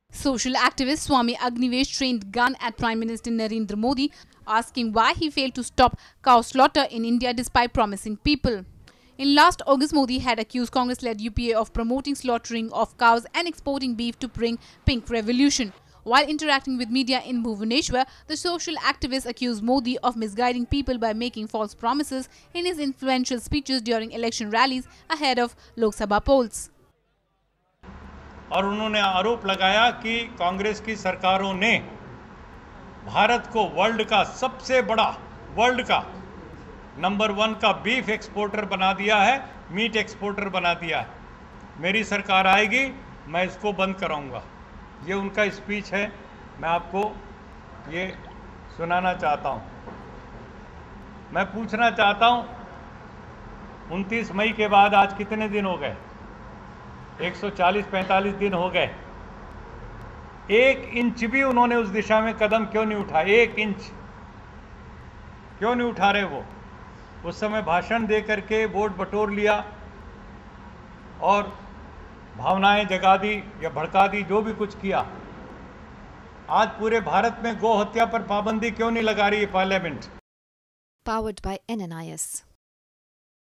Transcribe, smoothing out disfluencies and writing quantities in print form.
Social activist Swami Agnivesh trained gun at Prime Minister Narendra Modi, asking why he failed to stop cow slaughter in India despite promising people. In last August, Modi had accused Congress-led UPA of promoting slaughtering of cows and exporting beef to bring pink revolution. While interacting with media in Bhubaneswar, the social activist accused Modi of misguiding people by making false promises in his influential speeches during election rallies ahead of Lok Sabha polls. और उन्होंने आरोप लगाया कि कांग्रेस की सरकारों ने भारत को world का सबसे बड़ा, वर्ल्ड का नंबर 1 का बीफ एक्सपोर्टर बना दिया है, मीट एक्सपोर्टर बना दिया है। मेरी सरकार आएगी, मैं इसको बंद कराऊंगा। ये उनका स्पीच है, मैं आपको ये सुनाना चाहता हूँ। मैं पूछना चाहता हूँ, 29 मई के बाद आज कितने दिन हो गए? 140-45 दिन हो गए। 1 इंच भी उन्होंने उस दिशा में कदम क्यों नहीं उठाया? 1 इंच क्यों नहीं उठा रहे वो? उस समय भाषण दे करके वोट बटोर लिया और भावनाएं जगा दी या भड़का दी, जो भी कुछ किया। आज पूरे भारत में गौ हत्या पर पाबंदी क्यों नहीं लगा रही है पार्लियामेंट? Powered by NNIS.